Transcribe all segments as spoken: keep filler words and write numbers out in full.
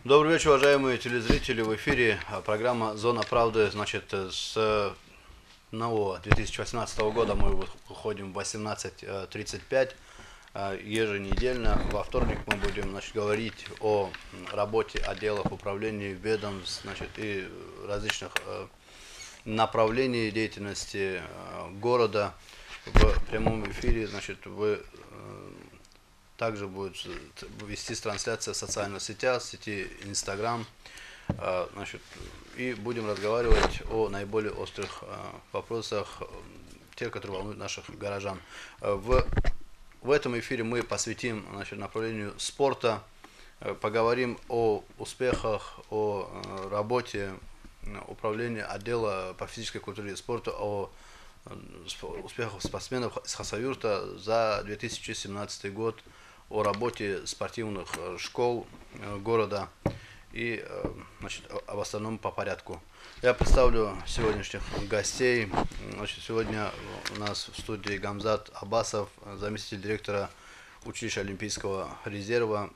Добрый вечер, уважаемые телезрители. В эфире программа «Зона правды». Значит, с нового две тысячи восемнадцатого года мы выходим в восемнадцать тридцать пять еженедельно. Во вторник мы будем, значит, говорить о работе отделов управления, ведомств, значит, и различных направлений деятельности города. В прямом эфире, значит, вы также будет вести трансляция в социальных сетях, в сети Инстаграм, значит, и будем разговаривать о наиболее острых вопросах, тех, которые волнуют наших горожан. В, в этом эфире мы посвятим, значит, направлению спорта, поговорим о успехах, о работе управления отдела по физической культуре и спорту, о успехах спортсменов из Хасавюрта за две тысячи семнадцатый год, о работе спортивных школ города и, значит, об остальном по порядку. Я представлю сегодняшних гостей. Значит, сегодня у нас в студии Гамзат Аббасов, заместитель директора училища Олимпийского резерва,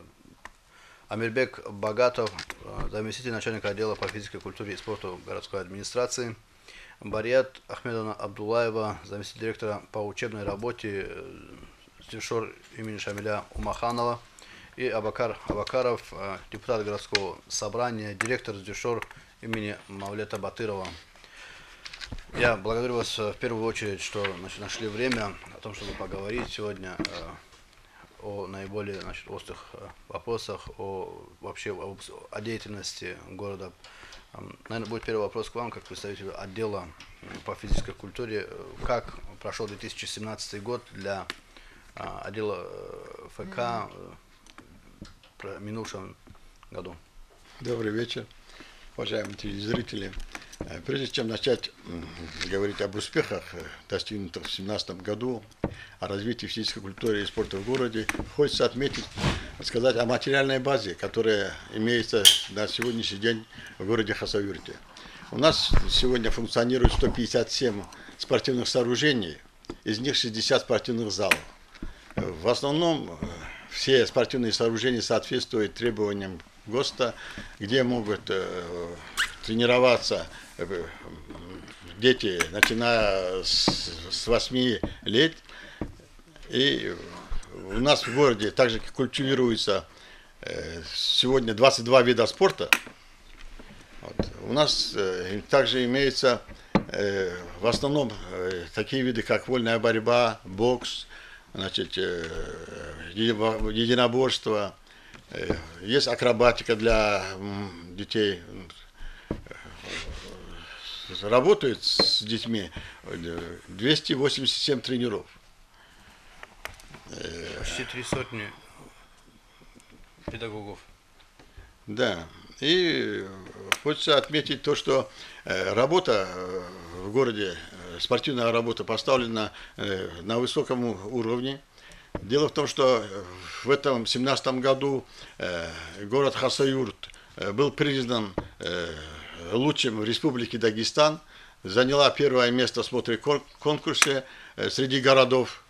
Амирбек Багатов, заместитель начальника отдела по физической культуре и спорту городской администрации, Барият Ахмедовна Абдулаева, заместитель директора по учебной работе, Дюшор имени Шамиля Умаханова, и Абакар Абакаров, депутат городского собрания, директор Дюшор имени Мавлета Батырова. Я благодарю вас в первую очередь, что, значит, нашли время о том, чтобы поговорить сегодня о наиболее, значит, острых вопросах, о вообще о, о деятельности города. Наверное, будет первый вопрос к вам, как представителю отдела по физической культуре. Как прошел две тысячи семнадцатый год для отдела ФК в минувшем году? Добрый вечер, уважаемые телезрители. Прежде чем начать говорить об успехах, достигнутых в две тысячи семнадцатом году, о развитии физической культуры и спорта в городе, хочется отметить, сказать о материальной базе, которая имеется на сегодняшний день в городе Хасавюрте. У нас сегодня функционирует сто пятьдесят семь спортивных сооружений, из них шестьдесят спортивных залов. В основном все спортивные сооружения соответствуют требованиям ГОСТа, где могут э, тренироваться э, дети, начиная с, с восьми лет. И у нас в городе также культивируется э, сегодня двадцать два вида спорта. Вот. У нас э, также имеются э, в основном э, такие виды, как вольная борьба, бокс, значит, э, единоборство. Есть акробатика для детей. Работают с детьми двести восемьдесят семь тренеров. Почти три сотни педагогов. Да. И хочется отметить то, что работа в городе, спортивная работа поставлена на высоком уровне. Дело в том, что в этом две тысячи семнадцатом году город Хасавюрт был признан лучшим в Республике Дагестан, заняла первое место в смотре конкурсе среди городов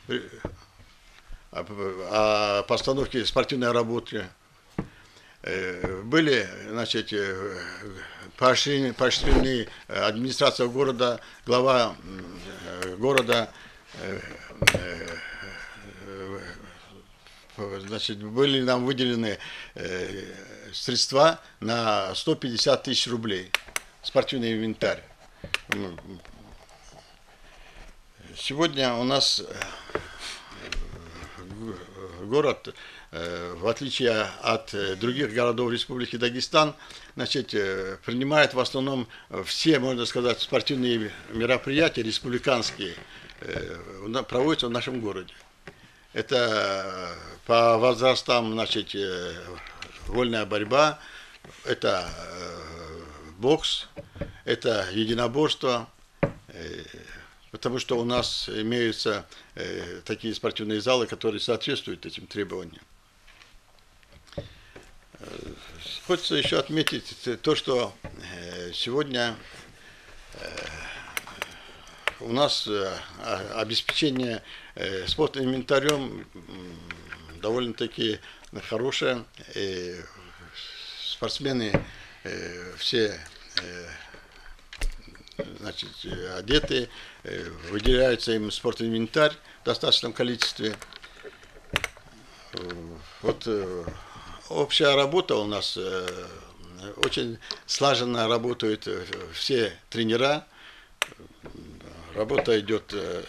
о постановке спортивной работы. Были, значит, поощрены, поощрены администрация города, глава города, значит, были нам выделены средства на сто пятьдесят тысяч рублей, спортивный инвентарь. Сегодня у нас город, в отличие от других городов Республики Дагестан, значит, принимает в основном все, можно сказать, спортивные мероприятия республиканские, проводятся в нашем городе. Это по возрастам, значит, вольная борьба, это бокс, это единоборство, потому что у нас имеются такие спортивные залы, которые соответствуют этим требованиям. Хочется еще отметить то, что сегодня у нас обеспечение спортивным инвентарем довольно-таки хорошее. И спортсмены э, все э, значит, одеты, э, выделяется им спортинвентарь в достаточном количестве. Вот э, общая работа у нас, э, очень слаженно работают э, все тренера. Работа идет, э,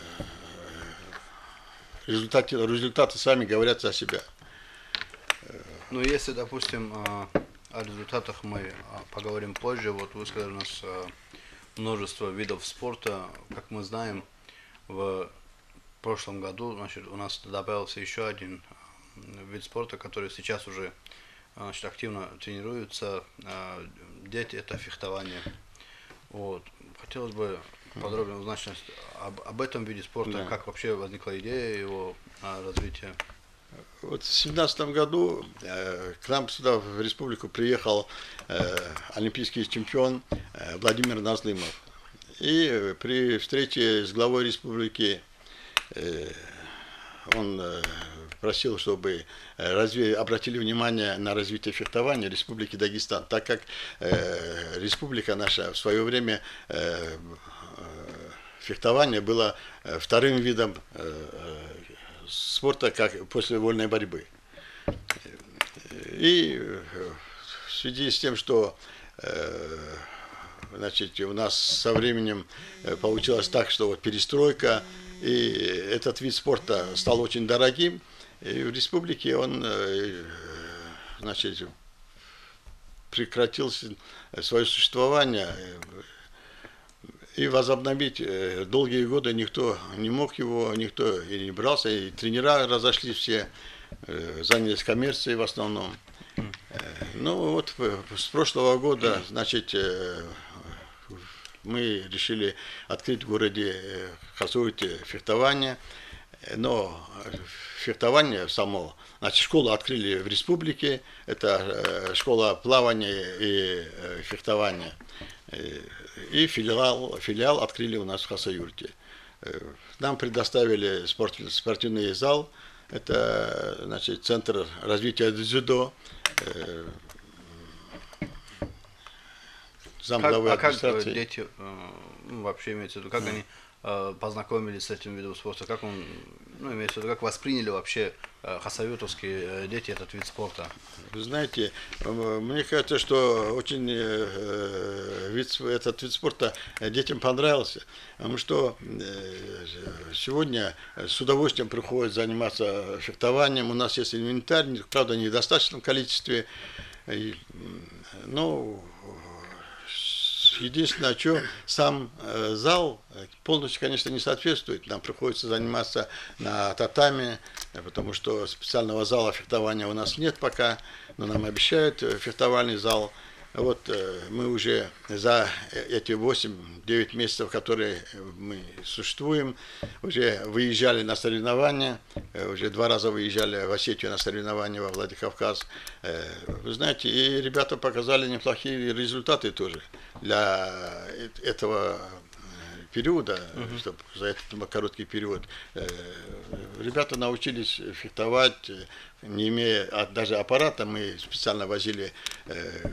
результаты, результаты сами говорят за себя. Ну, если, допустим, а, о результатах мы а, поговорим позже. Вот вы сказали, у нас а, множество видов спорта. Как мы знаем, в прошлом году, значит, у нас добавился еще один вид спорта, который сейчас уже, значит, активно тренируются а, дети, это фехтование. Вот. Хотелось бы подробнее узнать значит, об, об этом виде спорта, Да. как вообще возникла идея его а, развития. Вот в две тысячи семнадцатом году э, к нам сюда в республику приехал э, олимпийский чемпион э, Владимир Назлымов. И э, при встрече с главой республики э, он э, просил, чтобы э, разве, обратили внимание на развитие фехтования Республики Дагестан, так как э, республика наша в свое время э, э, фехтование было э, вторым видом э, спорта, как после вольной борьбы. И в связи с тем, что э, значит, у нас со временем получилось так, что вот перестройка, и этот вид спорта стал очень дорогим, и в республике он э, значит, прекратил свое существование. И возобновить э, долгие годы никто не мог его, никто и не брался, и тренера разошлись все, э, занялись коммерцией в основном. Э, ну вот с прошлого года, значит, э, мы решили открыть в городе Хасавюрте фехтование, но фехтование само, значит, школу открыли в республике, это школа плавания и фехтования. И филиал, филиал открыли у нас в Хасавюрте. Нам предоставили спорт, спортивный зал, это, значит, центр развития дзюдо, замглавы Как, а как администрации. э, дети, э, ну, вообще имеется в виду, как они э, познакомились с этим видом спорта, как он, ну, имеется в виду, как восприняли вообще э, хасавюртовские э, дети этот вид спорта? Вы знаете, э, мне кажется, что очень э, вид, сп- этот вид спорта детям понравился, потому что э, сегодня с удовольствием приходят заниматься фехтованием. У нас есть инвентарь, правда, не в достаточном количестве. И, ну, единственное, что сам э, зал полностью, конечно, не соответствует. Нам приходится заниматься на татами, потому что специального зала фехтования у нас нет пока, но нам обещают фехтовальный зал. Вот э, мы уже за эти восемь-девять месяцев, которые мы существуем, уже выезжали на соревнования, э, уже два раза выезжали в Осетию на соревнования во Владикавказ. Э, вы знаете, и ребята показали неплохие результаты тоже для этого периода, uh-huh. чтобы за этот короткий период э, ребята научились фехтовать, не имея а, даже аппарата, мы специально возили э,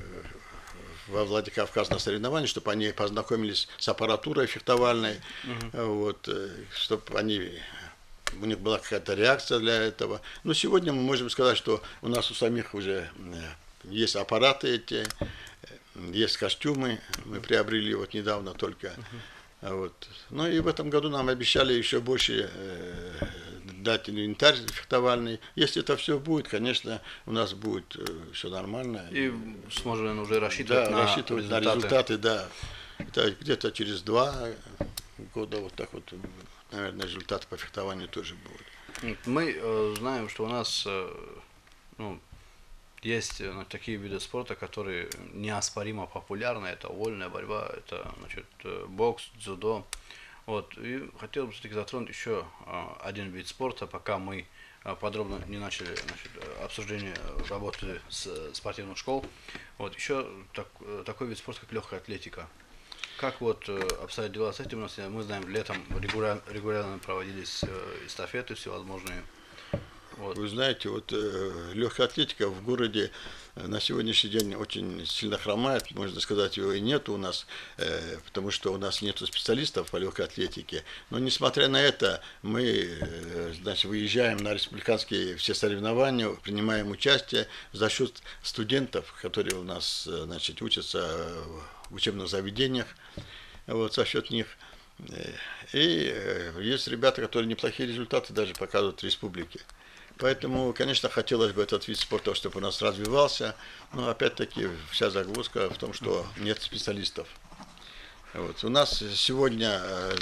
во Владикавказ на соревнования, чтобы они познакомились с аппаратурой фехтовальной, uh-huh. вот, чтобы они, у них была какая-то реакция для этого. Но сегодня мы можем сказать, что у нас у самих уже есть аппараты эти, есть костюмы, мы приобрели вот недавно только. Uh-huh. Вот. Ну и в этом году нам обещали еще больше э, дать инвентарь фехтовальный. Если это все будет, конечно, у нас будет э, все нормально. И сможем уже рассчитывать, да, на, рассчитывать результаты. на результаты, да. Это где-то через два года вот так вот, наверное, результаты по фехтованию тоже будут. Мы э, знаем, что у нас э, ну, есть ну, такие виды спорта, которые неоспоримо популярны. Это вольная борьба, это значит, бокс, дзюдо. Вот. И хотел бы все-таки затронуть еще а, один вид спорта, пока мы а, подробно не начали значит, обсуждение работы с спортивных школ. Вот. Еще так, такой вид спорта, как легкая атлетика. Как вот обстоят дела с этим? У нас, мы знаем, летом регулярно, регулярно проводились эстафеты всевозможные. Вот. Вы знаете, вот э, легкая атлетика в городе э, на сегодняшний день очень сильно хромает, можно сказать, его и нет у нас, э, потому что у нас нет специалистов по легкой атлетике. Но несмотря на это, мы э, значит, выезжаем на республиканские все соревнования, принимаем участие за счет студентов, которые у нас э, значит, учатся в учебных заведениях, вот, за счет них. И э, есть ребята, которые неплохие результаты даже показывают в республике. Поэтому, конечно, хотелось бы этот вид спорта, чтобы у нас развивался, но опять-таки вся загвоздка в том, что нет специалистов. Вот. У нас сегодня э,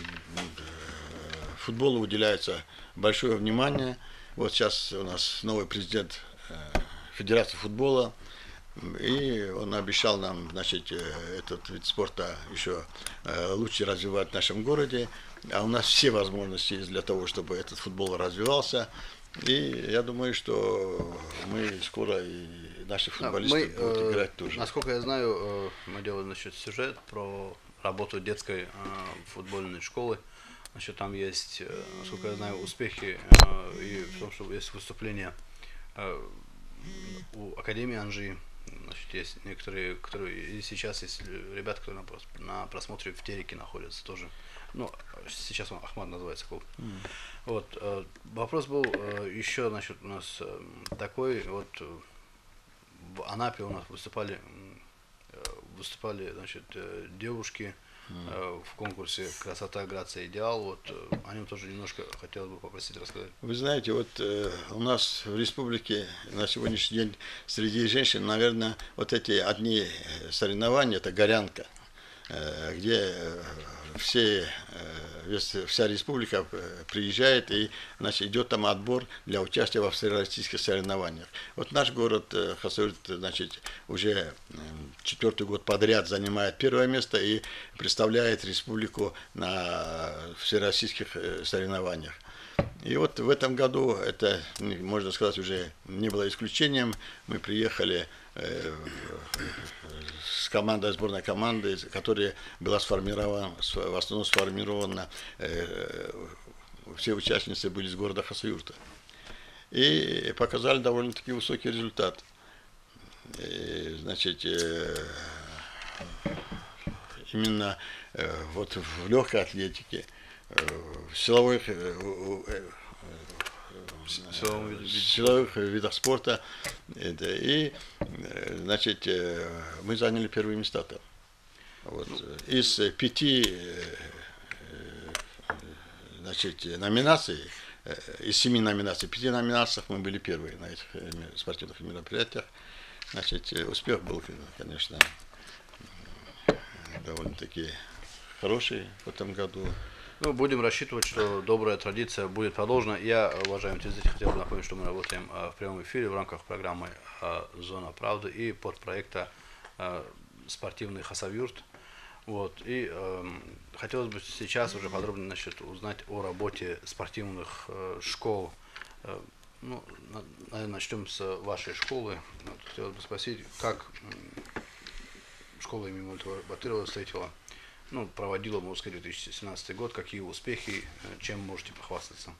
футболу уделяется большое внимание. Вот сейчас у нас новый президент э, Федерации футбола, и он обещал нам, значит, этот вид спорта еще э, лучше развивать в нашем городе. А у нас все возможности есть для того, чтобы этот футбол развивался. И я думаю, что мы скоро и наши футболисты мы, будут э, играть тоже. Насколько я знаю, э, мы делаем, значит, сюжет про работу детской э, футбольной школы. Значит, там есть, э, насколько я знаю, успехи э, и в том, что есть выступления э, у Академии Анжи. Значит, есть некоторые, которые и сейчас есть ребята, которые на, прос, на просмотре в Тереке находятся тоже. Ну, сейчас он Ахмад называется клуб. Mm. Вот, э, вопрос был э, еще, значит, у нас э, такой, вот э, в Анапе у нас выступали, э, выступали, значит, э, девушки э, в конкурсе «Красота, грация, идеал». Вот э, о нем тоже немножко хотелось бы попросить рассказать. Вы знаете, вот э, у нас в республике на сегодняшний день среди женщин, наверное, вот эти одни соревнования, это горянка, э, где э, все, э, вся республика приезжает и, значит, идет там отбор для участия во всероссийских соревнованиях. Вот наш город э, Хасавюрт, значит, уже э, четвертый год подряд занимает первое место и представляет республику на всероссийских э, соревнованиях. И вот в этом году это, можно сказать, уже не было исключением. Мы приехали э, с командой, сборной команды, которая была сформирована, в основном сформирована, э, все участницы были из города Хасавюрта. И показали довольно-таки высокий результат. И, значит, э, именно э, вот в легкой атлетике, в силовых, силовых видах спорта. И, значит, мы заняли первые места там. Вот. Из пяти, значит, номинаций, из семи номинаций, пяти номинациях мы были первые на этих спортивных мероприятиях. Значит, успех был, конечно, довольно-таки хороший в этом году. Ну, будем рассчитывать, что добрая традиция будет продолжена. Я, уважаемые телезрители, хотел бы напомнить, что мы работаем в прямом эфире в рамках программы «Зона правды» и подпроекта «Спортивный Хасавюрт». Вот. И э, хотелось бы сейчас уже подробно, значит, узнать о работе спортивных э, школ. Э, ну, на, наверное, начнем с вашей школы. Вот, хотелось бы спросить, как э, школа имени Батырова встретила, ну, проводила, можно сказать, две тысячи семнадцатый год, какие успехи, чем можете похвастаться?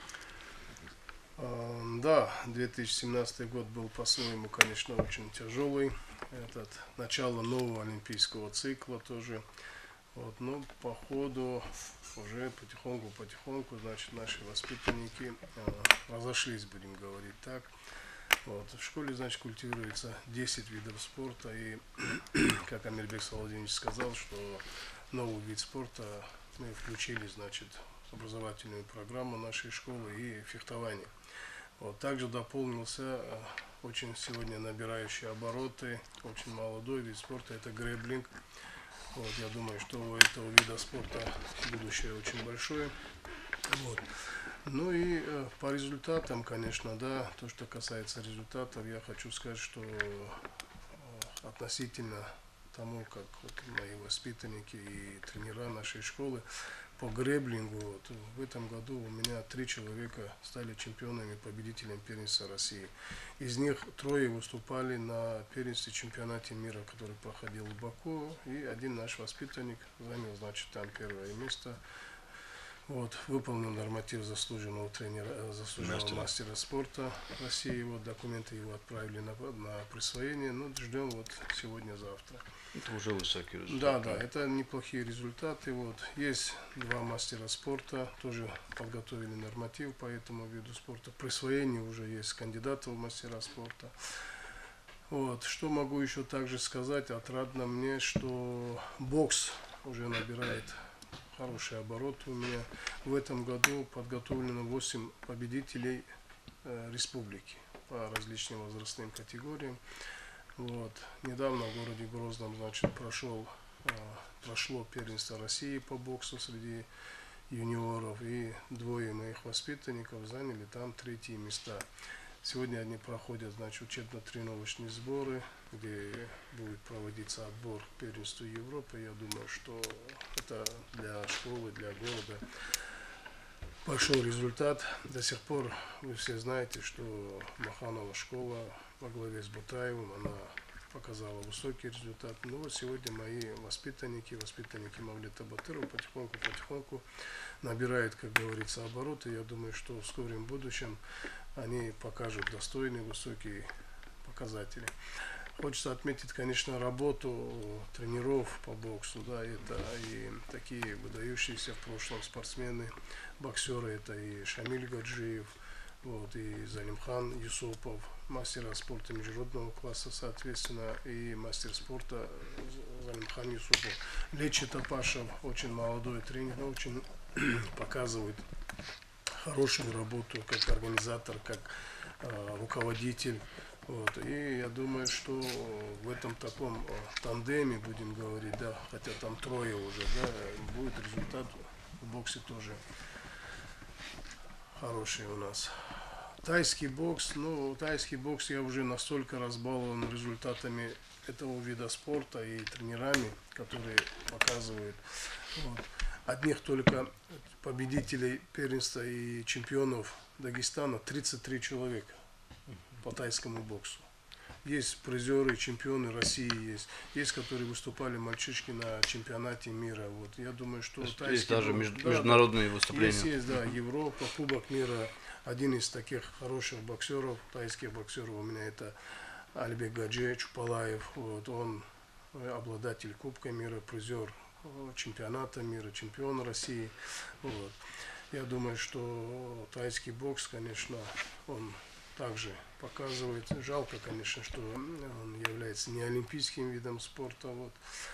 Да, две тысячи семнадцатый год был по-своему, конечно, очень тяжелый. Этот, начало нового олимпийского цикла тоже. Вот, но по ходу уже потихоньку-потихоньку, значит, наши воспитанники э, разошлись, будем говорить так. Вот, в школе, значит, культивируется десять видов спорта. И, как Амирбек Саладинович сказал, что новый вид спорта мы включили, значит, в образовательную программу нашей школы и фехтование. Вот, также дополнился очень сегодня набирающий обороты, очень молодой вид спорта, это грэблинг. Вот, я думаю, что у этого вида спорта будущее очень большое. Вот. Ну и э, по результатам, конечно, да, то, что касается результатов, я хочу сказать, что э, относительно тому, как вот мои воспитанники и тренера нашей школы по грэблингу, вот, в этом году у меня три человека стали чемпионами, победителями первенства России. Из них трое выступали на первенстве чемпионате мира, который проходил в Баку, и один наш воспитанник занял, значит, там первое место. Вот, выполнил норматив заслуженного тренера, э, заслуженного Мастера. мастера спорта России. Вот документы его отправили на, на присвоение. Ну, ждем вот сегодня-завтра. Это уже высокий результат. Да, да, это неплохие результаты. Вот. Есть два мастера спорта, тоже подготовили норматив по этому виду спорта. Присвоение уже есть кандидатов в мастера спорта. Вот. Что могу еще также сказать, отрадно мне, что бокс уже набирает хорошие обороты у меня. В этом году подготовлено восемь победителей э, республики по различным возрастным категориям. Вот. Недавно в городе Грозном, значит, прошел, э, прошло первенство России по боксу среди юниоров, и двое моих воспитанников заняли там третьи места. Сегодня они проходят, значит, учебно-тренировочные сборы, где будет проводиться отбор к первенству Европы. Я думаю, что это для школы, для города большой результат. До сих пор вы все знаете, что Маханова школа во главе с Бутаевым, она показала высокий результат. Ну вот сегодня мои воспитанники, воспитанники Мавлета Батырова потихоньку-потихоньку набирают, как говорится, обороты. Я думаю, что в скором будущем они покажут достойные высокие показатели. Хочется отметить, конечно, работу тренеров по боксу, да, это и такие выдающиеся в прошлом спортсмены, боксеры, это и Шамиль Гаджиев, вот, и Залимхан Юсупов, мастер спорта международного класса, соответственно, и мастер спорта Залимхан Юсупов. Лечи Топашев, очень молодой тренер, очень показывает хорошую работу как организатор, как э, руководитель. Вот. И я думаю, что в этом таком э, тандеме, будем говорить, да, хотя там трое уже, да, будет результат в боксе тоже хороший у нас. Тайский бокс, ну, тайский бокс я уже настолько разбалован результатами этого вида спорта и тренерами, которые показывают. Вот. Одних только победителей первенства и чемпионов Дагестана тридцать три человека по тайскому боксу. Есть призеры, чемпионы России есть. Есть, которые выступали мальчишки на чемпионате мира. Вот. Я думаю, что Есть тайский даже бокс, между- да, международные да, выступления. Есть, есть, да, Европа, Кубок мира. Один из таких хороших боксеров, тайских боксеров у меня это Альбек Гадже Чупалаев. Вот. Он обладатель Кубка мира, призер чемпионата мира, чемпион России. Вот. Я думаю, что тайский бокс, конечно, он также показывает. Жалко, конечно, что он является не олимпийским видом спорта. Вот.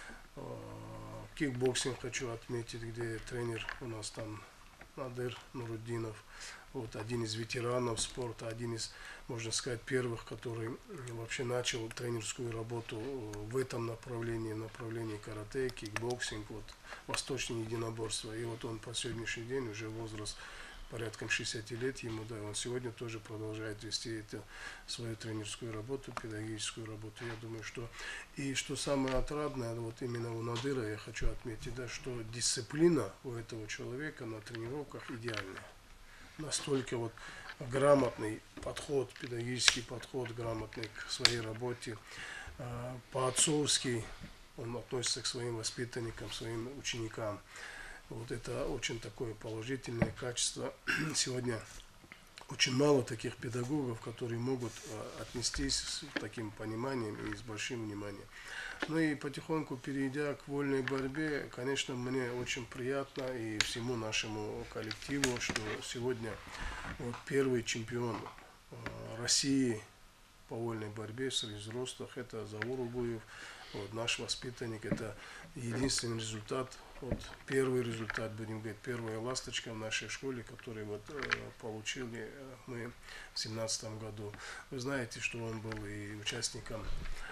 Кикбоксинг хочу отметить, где тренер у нас там Надыр Нуруддинов. Вот, один из ветеранов спорта, один из, можно сказать, первых, который вообще начал тренерскую работу в этом направлении, направлении карате, кикбоксинг, вот, восточное единоборство. И вот он по сегодняшний день, уже возраст порядком шестидесяти лет ему, да, он сегодня тоже продолжает вести это, свою тренерскую работу, педагогическую работу. Я думаю, что и что самое отрадное, вот именно у Надыра я хочу отметить, да, что дисциплина у этого человека на тренировках идеальная. Настолько вот грамотный подход, педагогический подход, грамотный к своей работе, по-отцовски он относится к своим воспитанникам, своим ученикам. Вот это очень такое положительное качество. Сегодня очень мало таких педагогов, которые могут отнестись с таким пониманием и с большим вниманием. Ну и потихоньку, перейдя к вольной борьбе, конечно, мне очень приятно и всему нашему коллективу, что сегодня вот первый чемпион России по вольной борьбе среди взрослых, это Заур Угуев, вот, наш воспитанник, это единственный результат, вот, первый результат, будем говорить, первая ласточка в нашей школе, который вот, получили мы в две тысячи семнадцатом году. Вы знаете, что он был и участником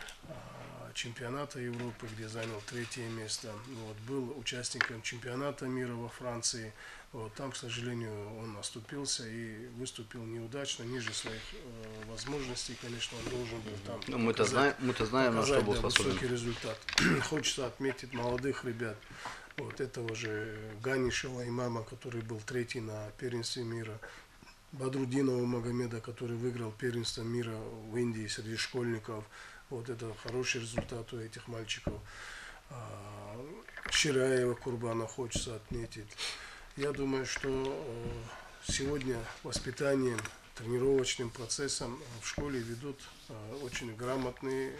чемпионата Европы, где занял третье место. Вот, был участником чемпионата мира во Франции. Вот, там, к сожалению, он оступился и выступил неудачно, ниже своих э, возможностей. Конечно, он должен был там Ну, мы-то знаем, мы-то знаем, на что был да, способен. высокий результат. Хочется отметить молодых ребят. Вот этого же Ганишева имама, который был третий на первенстве мира. Бадрудинова Магомеда, который выиграл первенство мира в Индии среди школьников. Вот это хороший результат у этих мальчиков. Шираева Курбана хочется отметить. Я думаю, что э, сегодня воспитанием, тренировочным процессом в школе ведут э, очень грамотные,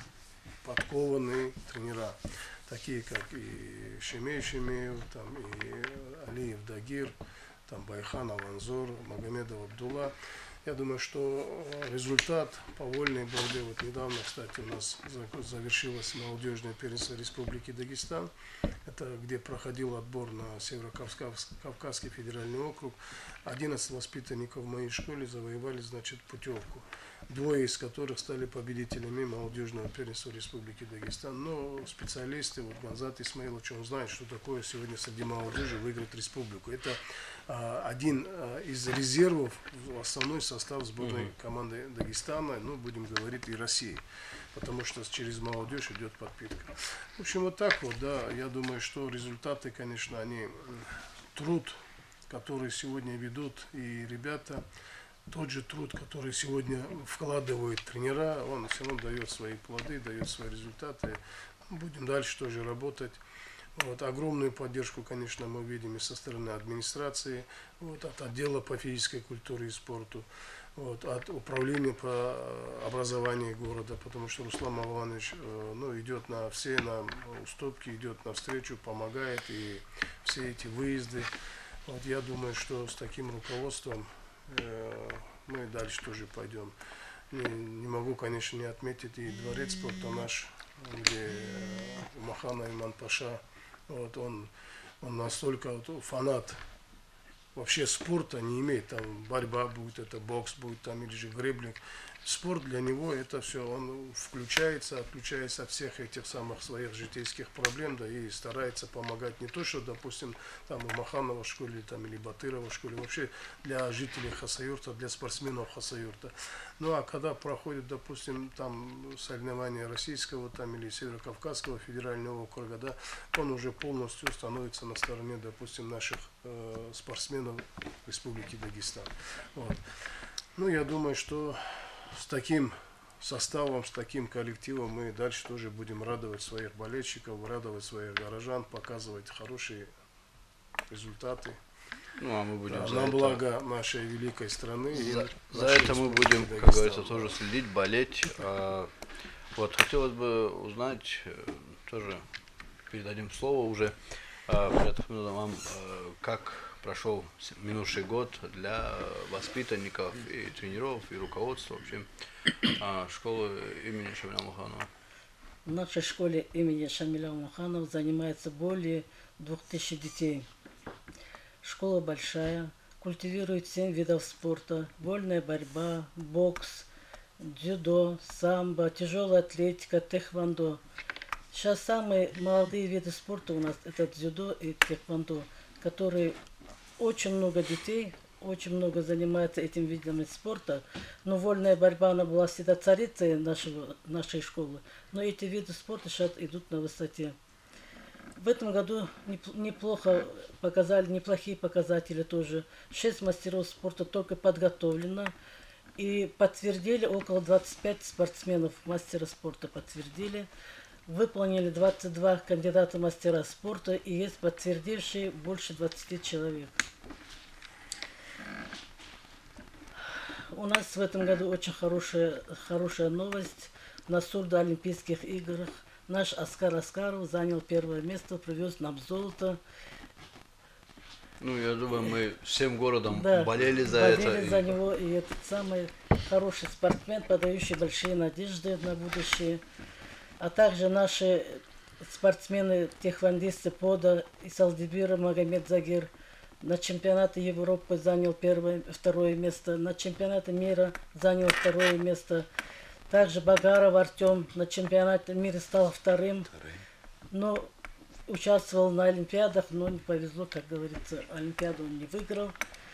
подкованные тренера, такие как и Шемей Шемеев, там, и Алиев Дагир, там, Байхан Аванзор, Магомедов Абдулла. Я думаю, что результат по вольной борьбе, вот недавно, кстати, у нас завершилось молодежное первенство Республики Дагестан, это где проходил отбор на Северо-Кавказский федеральный округ. одиннадцать воспитанников в моей школе завоевали, значит, путевку, двое из которых стали победителями молодежного первенства Республики Дагестан. Но специалисты, вот Ганзат Исмаилович, он знает, что такое сегодня среди молодежи выиграть республику. Это а, один а, из резервов в основной состав сборной команды Дагестана, ну, будем говорить, и России, потому что через молодежь идет подпитка. В общем, вот так вот, да, я думаю, что результаты, конечно, они, труд, который сегодня ведут и ребята, тот же труд, который сегодня вкладывают тренера, он все равно дает свои плоды, дает свои результаты. Будем дальше тоже работать. Вот, огромную поддержку, конечно, мы видим и со стороны администрации, вот, от отдела по физической культуре и спорту, вот, от управления по образованию города, потому что Руслан Малванович э, ну, идет на все на уступки, идет навстречу, помогает, и все эти выезды. Вот, я думаю, что с таким руководством э, мы дальше тоже пойдем. Не, не могу, конечно, не отметить и дворец спорта наш, где у Махана Иман-Паша, вот, он, он настолько вот, фанат вообще спорта, не имеет, там борьба будет, это бокс будет, там или же греблинг. Спорт для него это все, он включается, отключается от всех этих самых своих житейских проблем, да, и старается помогать не то, что, допустим, там у Маханова в школе, там, или Батырова в школе, вообще для жителей Хасавюрта, для спортсменов Хасавюрта. Ну, а когда проходит, допустим, там соревнования российского, там, или Северо-Кавказского федерального округа, да, он уже полностью становится на стороне, допустим, наших э, спортсменов Республики Дагестан. Вот. Ну, я думаю, что с таким составом, с таким коллективом мы дальше тоже будем радовать своих болельщиков, радовать своих горожан, показывать хорошие результаты. Ну, а мы будем Да, за на это, благо нашей великой страны. за, и за нашей это мы Республики будем, как Дагестан. говорится, тоже следить, болеть. А, вот, хотелось бы узнать, э, тоже передадим слово уже, а, вам, э, как прошел минувший год для воспитанников и тренеров, и руководства вообще а, школы имени Шамиля Муханова. В нашей школе имени Шамиля Муханова занимается более двух тысяч детей. Школа большая, культивирует семь видов спорта: вольная борьба, бокс, дзюдо, самбо, тяжелая атлетика, тэквондо. Сейчас самые молодые виды спорта у нас это дзюдо и тэквондо, которые очень много детей, очень много занимается этим видом спорта. Но вольная борьба, она была всегда царицей нашего, нашей школы. Но эти виды спорта сейчас идут на высоте. В этом году неплохо показали, неплохие показатели тоже. Шесть мастеров спорта только подготовлено. И подтвердили около двадцати пяти спортсменов мастера спорта подтвердили. Выполнили двадцать два кандидата в мастера спорта и есть подтвердившие больше двадцати человек. У нас в этом году очень хорошая, хорошая новость. На сурдо-олимпийских играх наш Оскар Оскаров занял первое место, привез нам золото. Ну, я думаю, мы всем городом Да, болели за болели это. за него, и этот самый хороший спортсмен, подающий большие надежды на будущее. А также наши спортсмены, тэквондисты Пода и Салдибира Магомед Загир на чемпионате Европы занял первое, второе место, на чемпионате мира занял второе место. Также Багаров Артем на чемпионате мира стал вторым, но участвовал на Олимпиадах, но не повезло, как говорится, Олимпиаду он не выиграл.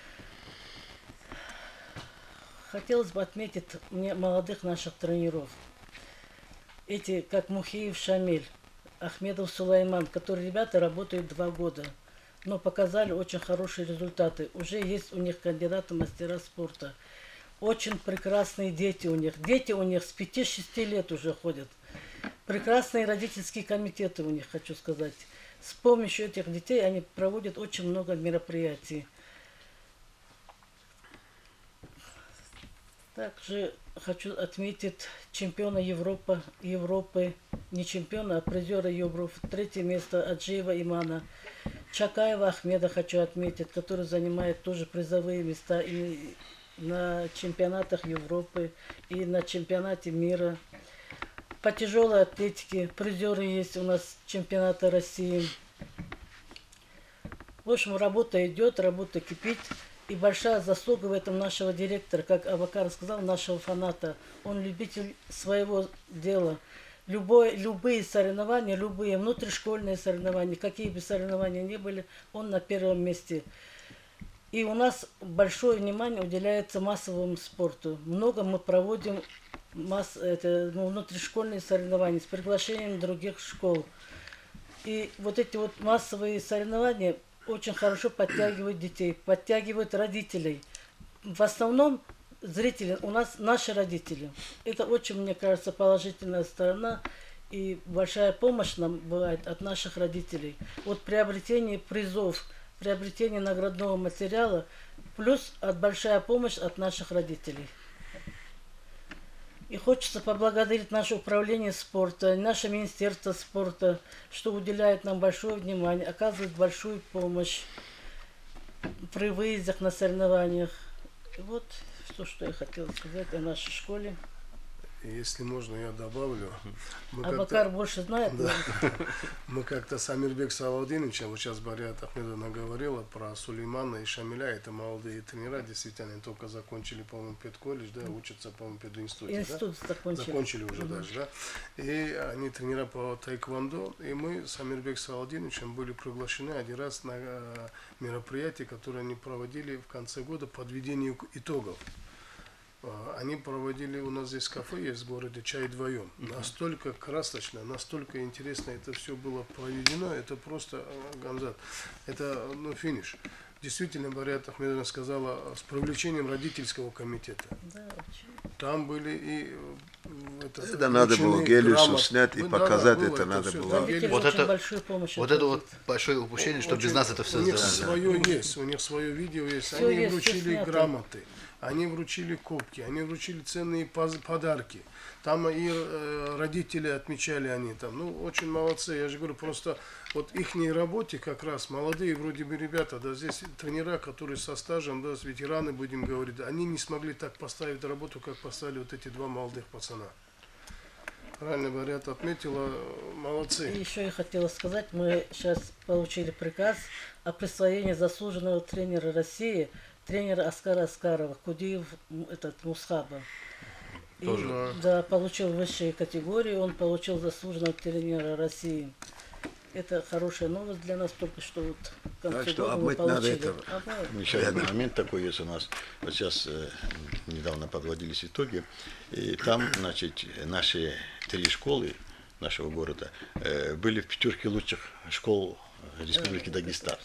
Хотелось бы отметить мне молодых наших тренеров. Эти, как Мухиев Шамиль, Ахмедов Сулайман, которые ребята работают два года, но показали очень хорошие результаты. Уже есть у них кандидаты в мастера спорта. Очень прекрасные дети у них. Дети у них с пяти-шести лет уже ходят. Прекрасные родительские комитеты у них, хочу сказать. с помощью этих детей они проводят очень много мероприятий. Также хочу отметить чемпиона Европы, Европы, не чемпиона, а призера Европы. Третье место Аджиева Имана. Чакаева Ахмеда хочу отметить, который занимает тоже призовые места и на чемпионатах Европы, и на чемпионате мира. По тяжелой атлетике призеры есть у нас чемпионата России. В общем, работа идет, работа кипит. И большая заслуга в этом нашего директора, как Абакар сказал, нашего фаната. Он любитель своего дела. Любое, любые соревнования, любые внутришкольные соревнования, какие бы соревнования ни были, он на первом месте. И у нас большое внимание уделяется массовому спорту. Много мы проводим масс, это, ну, внутришкольные соревнования с приглашением других школ. И вот эти вот массовые соревнования очень хорошо подтягивают детей, подтягивают родителей. В основном зрители у нас наши родители. Это очень, мне кажется, положительная сторона. И большая помощь нам бывает от наших родителей. Вот приобретение призов, приобретение наградного материала, плюс от большая помощь от наших родителей. И хочется поблагодарить наше управление спорта, наше Министерство спорта, что уделяет нам большое внимание, оказывает большую помощь при выездах на соревнованиях. И вот все, что я хотела сказать о нашей школе. Если можно, я добавлю. Мы Абакар больше знает. Да. Мы как-то с Амирбек Салавдиновичем, вот сейчас Бариат Ахмедовна говорила про Сулеймана и Шамиля, это молодые тренера, действительно, они только закончили, по-моему, педколледж, да, учатся, по-моему, в пединституте. Институт да? закончили. Закончили уже Угу. даже, да. И они тренера по тайквондо, и мы с Амирбек Салавдиновичем были приглашены один раз на мероприятие, которое они проводили в конце года, подведение итогов. Они проводили, у нас здесь кафе есть в городе, чай вдвоем. Настолько красочно, настолько интересно это все было проведено, это просто, Гамзат, это, ну, финиш. Действительно, Бариат Ахмедовна сказала, с привлечением родительского комитета. Да, очень. Там были и... Это, Это надо было Гелиусу снять и Ну, показать, да, это было надо всё. было. Да, Родители Гелиус- Вот очень это- большую помощь Вот это оказывают. вот большое упущение, что без Очень- нас это все У них сделано. свое есть, у них свое видео есть. Всё Они есть, всё вручили снято. грамоты, они вручили кубки, они вручили ценные поз- подарки. Там и э, родители отмечали они там. Ну, очень молодцы. Я же говорю, просто вот их работе как раз молодые вроде бы ребята, да, здесь тренера, которые со стажем, да, с ветераны, будем говорить, они не смогли так поставить работу, как поставили вот эти два молодых пацана. Правильно говорят, отметила, молодцы. И еще я хотела сказать, мы сейчас получили приказ о присвоении заслуженного тренера России, тренера Аскара Аскарова, Кудиев м, этот Мусхаба. И, Тоже. да, получил высшие категории, он получил заслуженного тренера России. Это хорошая новость для нас, только что вот в конце Так что года мы обмыть надо получили. этого. Обмыть. Еще один момент такой есть у нас. Вот сейчас э, недавно подводились итоги. И там, значит, наши три школы нашего города э, были в пятерке лучших школ Республики Дагестан.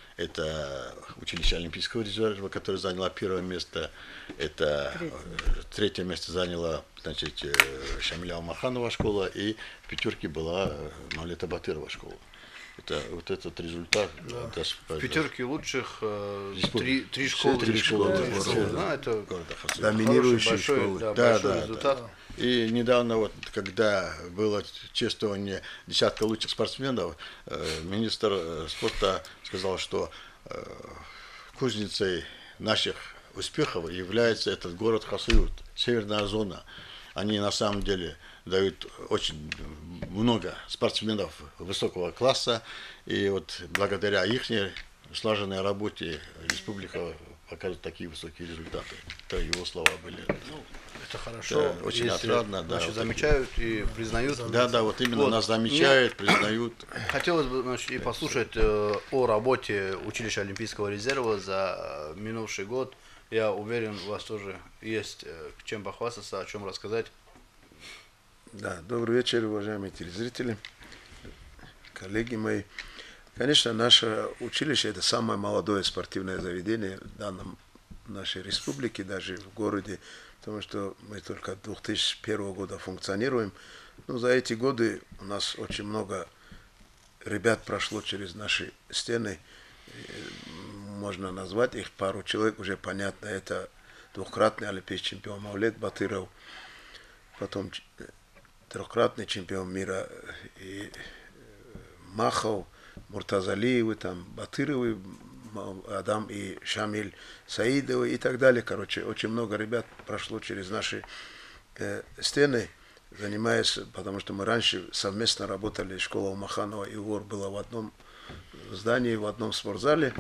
Это училище Олимпийского резерва, которое заняло первое место. Это э, третье место заняла, значит, э, Шамиля Умаханова школа. И в пятерке была э, Мавлета Батырова школа. Это вот этот результат. даст- В пятерке лучших э, Республик. три, три Все школы. три школы Да, города. все, да, это города Хасуя. Доминирующие большой, школы. Да, Да, большой да, результат. И недавно, вот, когда было чествование десятка лучших спортсменов, э, министр э, спорта сказал, что э, кузницей наших успехов является этот город Хасуют, северная зона. Они на самом деле дают очень много спортсменов высокого класса, и вот благодаря их слаженной работе республика показывает такие высокие результаты. Это его слова были. Это хорошо. Да, очень если, отрадно, да, значит, вот замечают и признают. Да, да, вот именно Вот. нас замечают, признают. Хотелось бы, значит, и послушать э, о работе училища Олимпийского резерва за э, минувший год. Я уверен, у вас тоже есть э, чем похвастаться, о чем рассказать. Да, добрый вечер, уважаемые телезрители, коллеги мои. Конечно, наше училище – это самое молодое спортивное заведение в данном нашей республике, даже в городе, потому что мы только с две тысячи первого года функционируем. Но за эти годы у нас очень много ребят прошло через наши стены. Можно назвать их пару человек, уже понятно, это двухкратный олимпийский чемпион Мавлет Батыров, потом трехкратный чемпион мира и Махов, Муртазалиевы, там Батыровы, Адам и Шамиль Саидовы и так далее. Короче, очень много ребят прошло через наши э, стены, занимаясь, потому что мы раньше совместно работали, школа Умаханова и УОР была в одном здании, в одном спортзале.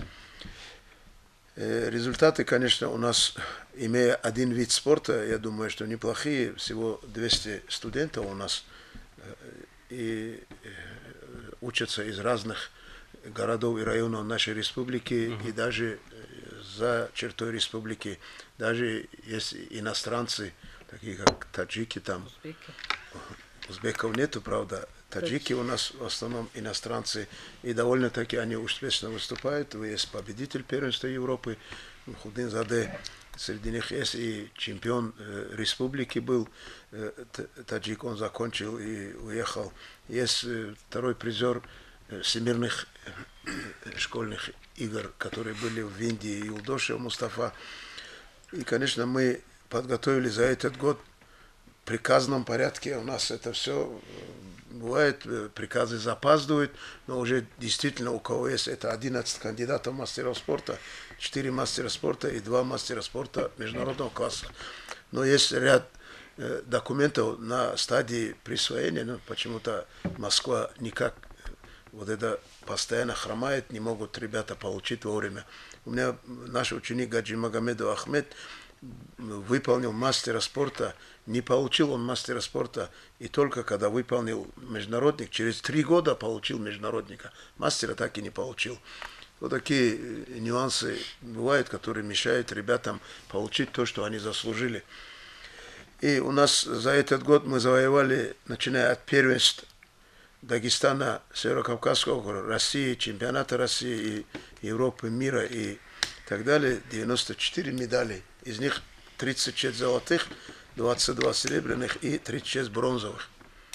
Э, результаты, конечно, у нас, имея один вид спорта, я думаю, что неплохие, всего двести студентов у нас, э, и э, учатся из разных городов и районов нашей республики, uh-huh. и даже за чертой республики, даже есть иностранцы, такие как таджики там. Узбеки. Узбеков нету, правда. Таджики у нас в основном иностранцы, и довольно-таки они успешно выступают. Есть победитель первенства Европы, Худинзаде, среди них есть и чемпион э, республики был, э, таджик, он закончил и уехал. Есть э, второй призер всемирных школьных игр, которые были в Индии, Юлдошев Мустафа. И, конечно, мы подготовили за этот год в приказном порядке. У нас это все бывает, приказы запаздывают, но уже действительно у кого есть, это одиннадцать кандидатов мастеров спорта, четыре мастера спорта и два мастера спорта международного класса. Но есть ряд э, документов на стадии присвоения, но почему-то Москва никак вот это постоянно хромает, не могут ребята получить вовремя. У меня наш ученик Гаджи Магомедов Ахмед выполнил мастера спорта, не получил он мастера спорта, и только когда выполнил международник, через три года получил международника. Мастера так и не получил. Вот такие нюансы бывают, которые мешают ребятам получить то, что они заслужили. И у нас за этот год мы завоевали, начиная от первенств Дагестана, Северо-Кавказского округа, России, чемпионата России и Европы, мира и так далее, девяносто четыре медали. Из них тридцать шесть золотых, двадцать два серебряных и тридцать шесть бронзовых.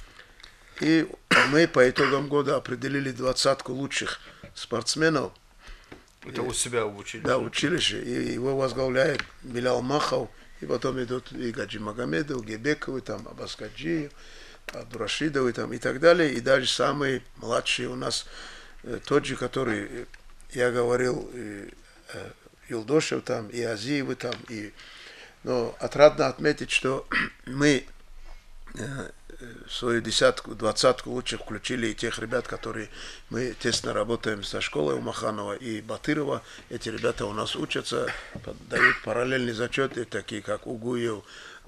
И мы по итогам года определили двадцатку лучших спортсменов. Это у себя в училище? Да, в училище. И его возглавляет Билал Махов, и потом идут и Гаджи Магомедов, Гебековы, там, Абаскаджиев, Абдурашидовы там, и так далее. И даже самые младшие у нас, тот же, который, я говорил, Юлдошев там, и Азиевы там. И, но отрадно отметить, что мы в свою десятку, двадцатку лучших включили и тех ребят, которые мы тесно работаем со школой Умаханова и Батырова. Эти ребята у нас учатся, дают параллельный зачет, такие как Угуев,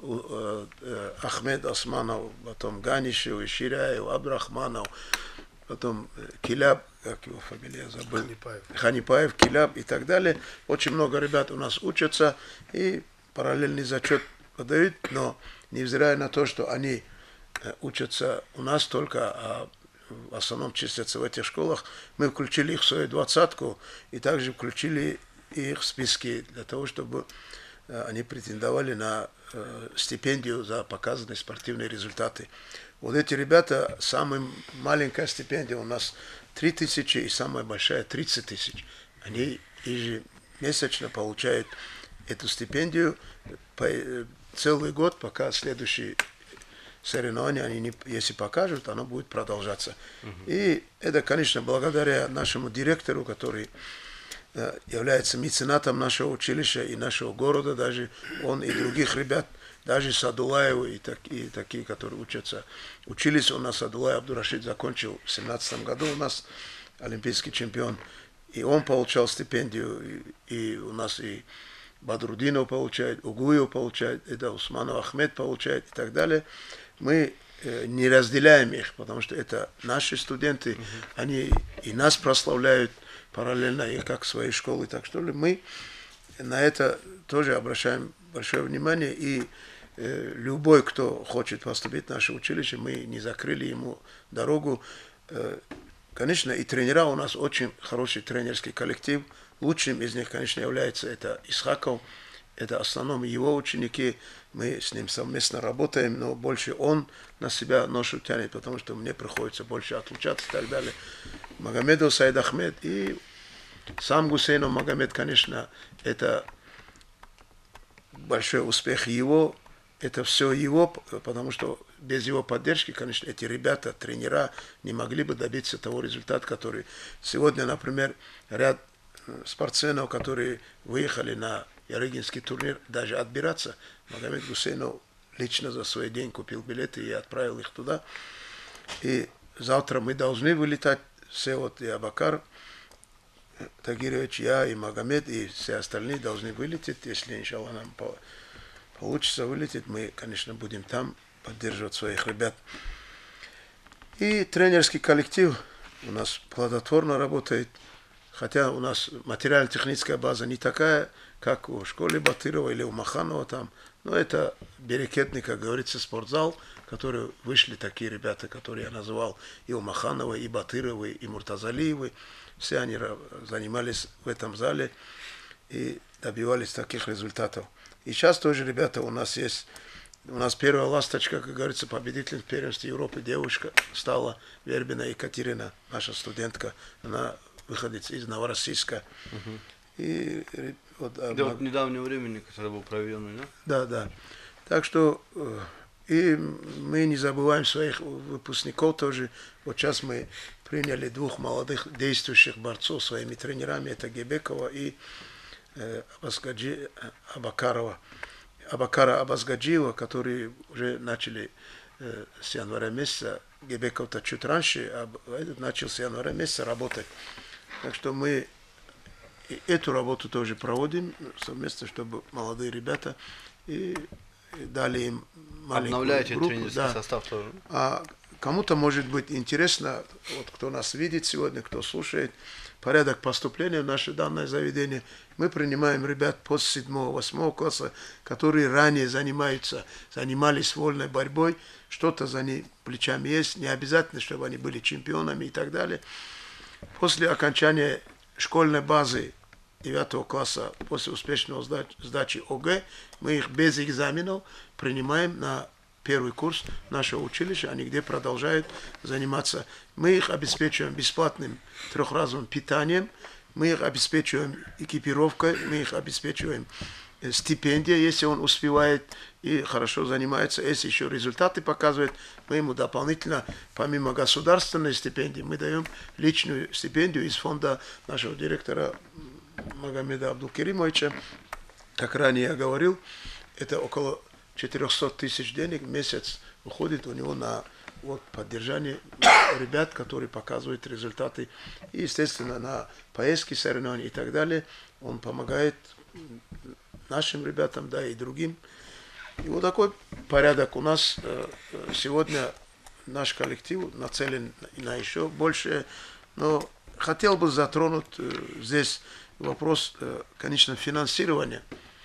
Ахмед Османов, потом Ганишев, Ширяев, Абдрахманов, потом Киляб, как его фамилия забыл, Ханипаев. Ханипаев, Киляб и так далее. Очень много ребят у нас учатся и параллельный зачет подают, но невзирая на то, что они учатся у нас только, а в основном числятся в этих школах, мы включили их в свою двадцатку и также включили их в списки для того, чтобы они претендовали на стипендию за показанные спортивные результаты. Вот эти ребята, самая маленькая стипендия у нас три тысячи и самая большая тридцать тысяч. Они ежемесячно получают эту стипендию целый год, пока следующий соревнования, они не, если покажут, оно будет продолжаться. Uh-huh. И это, конечно, благодаря нашему директору, который э, является меценатом нашего училища и нашего города, даже он и других ребят, даже Садулаевы и, так, и такие, которые учатся. Учились у нас, Садулай Абдурашид закончил в семнадцатом году у нас олимпийский чемпион, и он получал стипендию, и, и у нас и Бадрудинов получает, Угуев получает, это Усманов Ахмед получает и так далее. Мы э, не разделяем их, потому что это наши студенты, uh-huh. они и нас прославляют параллельно, и как своей школы. Так что ли, мы на это тоже обращаем большое внимание. И э, любой, кто хочет поступить в наше училище, мы не закрыли ему дорогу. Э, конечно, и тренера у нас очень хороший тренерский коллектив. Лучшим из них, конечно, является это Исхаков, это в основном его ученики, мы с ним совместно работаем, но больше он на себя ношу тянет, потому что мне приходится больше отлучаться и так далее. Магомедов Саид Ахмед и сам Гусейнов Магомед, конечно, это большой успех его, это все его, потому что без его поддержки, конечно, эти ребята, тренера не могли бы добиться того результата, который сегодня, например, ряд спортсменов, которые выехали на Ярыгинский турнир, даже отбираться, Магомед Гусейнов лично за свой день купил билеты и отправил их туда. И завтра мы должны вылетать, все вот и Абакар Тагирович, я и Магомед, и все остальные должны вылететь, если, иншаллах, нам получится вылететь, мы, конечно, будем там поддерживать своих ребят. И тренерский коллектив у нас плодотворно работает, хотя у нас материально-техническая база не такая, как у школы Батырова или у Маханова там, но это берекетный, как говорится, спортзал, в который вышли такие ребята, которые я называл и у Маханова, и Батырова, и Муртазалиевы. Все они занимались в этом зале и добивались таких результатов. И сейчас тоже, ребята, у нас есть, у нас первая ласточка, как говорится, победитель в первенстве Европы, девушка стала Вербина Екатерина, наша студентка, она выходит из Новороссийска. Угу. И вот, да, а, вот недавнего времени, который был проведенный, да? Да, да. Так что и мы не забываем своих выпускников тоже. Вот сейчас мы приняли двух молодых действующих борцов своими тренерами, это Гебекова и э, Абасгаджи, Абакарова. Абакара Абасгаджиева, которые уже начали э, с января месяца, Гебеков-то чуть раньше, а этот начал с января месяца работать. Так что мы и эту работу тоже проводим совместно, чтобы молодые ребята и, и дали им маленькую Обновляете группу. тренерский Да. состав тоже. А кому-то может быть интересно, вот кто нас видит сегодня, кто слушает, порядок поступления в наше данное заведение. Мы принимаем ребят после седьмого-восьмого класса, которые ранее занимаются, занимались вольной борьбой, что-то за ними плечами есть, не обязательно, чтобы они были чемпионами и так далее. После окончания школьной базы девятого класса, после успешного сдачи ОГЭ, мы их без экзаменов принимаем на первый курс нашего училища, они где продолжают заниматься. Мы их обеспечиваем бесплатным трехразовым питанием, мы их обеспечиваем экипировкой, мы их обеспечиваем стипендией, если он успевает и хорошо занимается. Если еще результаты показывает, мы ему дополнительно, помимо государственной стипендии, мы даем личную стипендию из фонда нашего директора Магомеда Абдулкеримовича. Как ранее я говорил, это около четыреста тысяч денег в месяц уходит у него на вот, поддержание ребят, которые показывают результаты. И, естественно, на поездки, соревнования и так далее. Он помогает нашим ребятам, да, и другим. И вот такой порядок у нас сегодня. Наш коллектив нацелен на еще больше. Но хотел бы затронуть здесь вопрос, конечно, финансирования.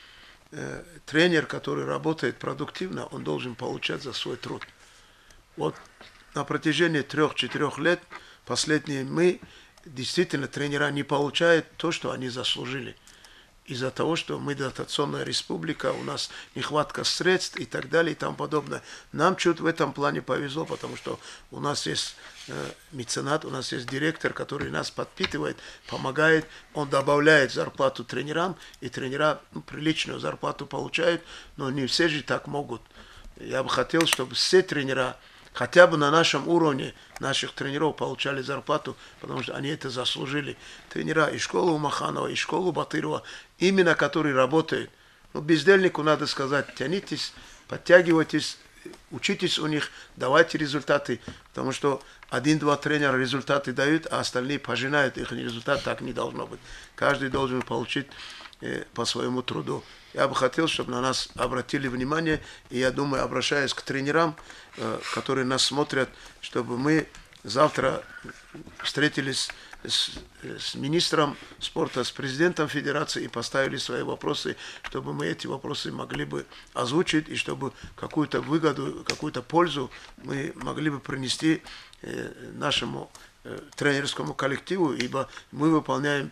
Тренер, который работает продуктивно, он должен получать за свой труд. Вот на протяжении трех-четырех лет последние мы, действительно, тренера не получают то, что они заслужили. Из-за того, что мы дотационная республика, у нас нехватка средств и так далее и тому подобное. Нам чуть в этом плане повезло, потому что у нас есть э, меценат, у нас есть директор, который нас подпитывает, помогает, он добавляет зарплату тренерам, и тренера ну, приличную зарплату получают, но не все же так могут. Я бы хотел, чтобы все тренера хотя бы на нашем уровне наших тренеров получали зарплату, потому что они это заслужили. Тренера и школу Маханова, и школу Батырова, именно которые работают. Ну, бездельнику надо сказать, тянитесь, подтягивайтесь, учитесь у них, давайте результаты, потому что один-два тренера результаты дают, а остальные пожинают их результат, так не должно быть. Каждый должен получить э, по своему труду. Я бы хотел, чтобы на нас обратили внимание, и я думаю, обращаясь к тренерам, э, которые нас смотрят, чтобы мы завтра встретились с, с министром спорта, с президентом федерации и поставили свои вопросы, чтобы мы эти вопросы могли бы озвучить, и чтобы какую-то выгоду, какую-то пользу мы могли бы принести э, нашему э, тренерскому коллективу, ибо мы выполняем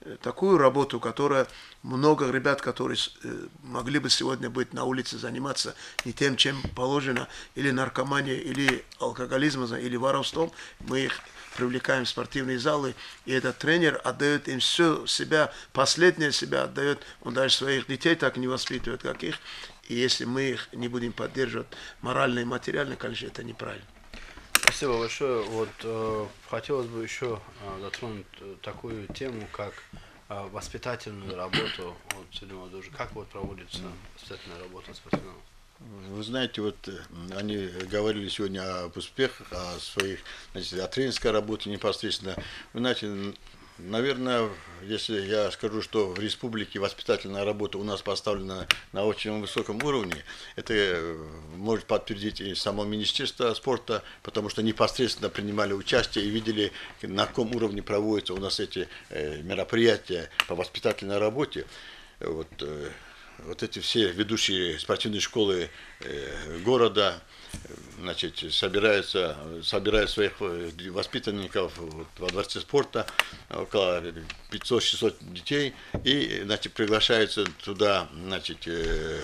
такую работу, которая много ребят, которые могли бы сегодня быть на улице, заниматься не тем, чем положено, или наркоманией, или алкоголизмом, или воровством, мы их привлекаем в спортивные залы, и этот тренер отдает им все себя, последнее себя отдает, он даже своих детей так не воспитывает, как их, и если мы их не будем поддерживать морально и материально, конечно, это неправильно. Спасибо большое. Вот э, хотелось бы еще э, затронуть э, такую тему, как э, воспитательную работу вот, среди молодежи. Как вот проводится воспитательная работа спортсменов? Вы знаете, вот они говорили сегодня об успехах, о своих, значит, о тренерской работе непосредственно. Вы знаете, наверное, если я скажу, что в республике воспитательная работа у нас поставлена на очень высоком уровне, это может подтвердить и само Министерство спорта, потому что непосредственно принимали участие и видели, на каком уровне проводятся у нас эти мероприятия по воспитательной работе. Вот, вот эти все ведущие спортивные школы э, города, значит, собираются, собирают своих воспитанников вот, во дворце спорта, около пятьсот-шестьсот детей, и, значит, приглашаются туда, значит, э,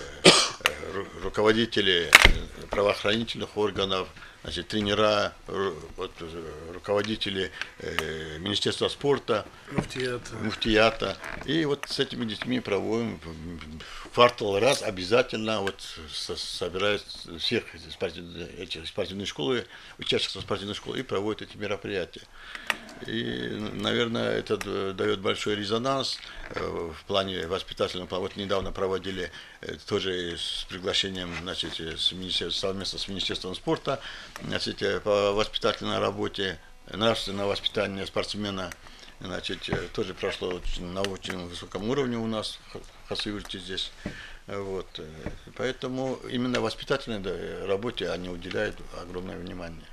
руководители правоохранительных органов, значит, тренера, вот, руководители э, Министерства спорта, Муфтията. Муфтията. И вот с этими детьми проводим в квартал раз обязательно, вот со, собирают всех спортивных, эти спортивные школы, участников спортивной школы, и проводят эти мероприятия. И, наверное, это дает большой резонанс в плане воспитательного. Вот недавно проводили тоже с приглашением, значит, с совместно с Министерством спорта, значит, по воспитательной работе, нравственное воспитание спортсмена, значит, тоже прошло на очень высоком уровне у нас в Хасавюрте здесь. Вот. Поэтому именно воспитательной работе они уделяют огромное внимание.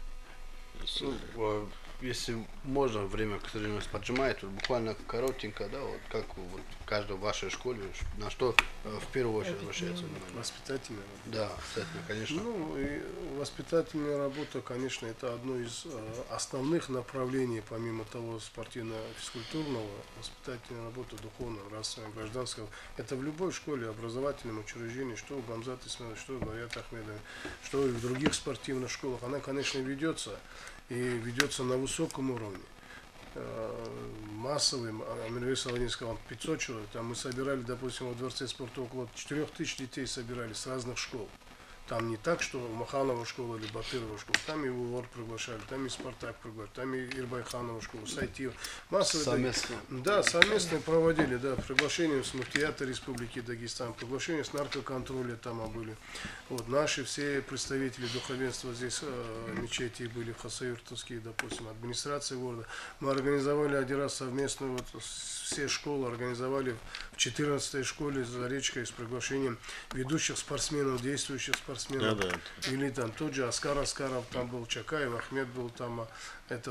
Ну, если можно, время, к сожалению, поджимает, вот буквально коротенько, да, вот как вот каждой в вашей школе, на что э, в первую очередь обращается внимание? Воспитательная. Да, обязательно, конечно. Ну, и воспитательная работа, конечно, это одно из э, основных направлений, помимо того спортивно-физкультурного, воспитательная работа духовного, нравственного, гражданского. Это в любой школе, образовательном учреждении, что в Гамзат Исмаилове, что в Бариат Ахмедове, что и в других спортивных школах, она, конечно, ведется. И ведется на высоком уровне. Массовым, Амирвей Саланин сказал, пятьсот человек, там мы собирали, допустим, во дворце спорта около четырёх тысяч детей собирали с разных школ. Там не так, что Маханова школа или Батырова школа, там и УВОР приглашали, там и Спартак приглашали, там и Ирбайханова школа, Сайтива. Массовые, совместно. Да, совместно проводили, да, приглашение с Муфтията Республики Дагестан, приглашение с наркоконтроля там были. Вот, наши все представители духовенства здесь, э, мечети были, хасавюртовские, допустим, администрация города. Мы организовали один раз совместно, вот, все школы организовали в четырнадцатой школе за речкой с приглашением ведущих спортсменов, действующих спортсменов. Да, да. Или там тот же Аскар Аскаров, там был Чакаев, Ахмед был там, этот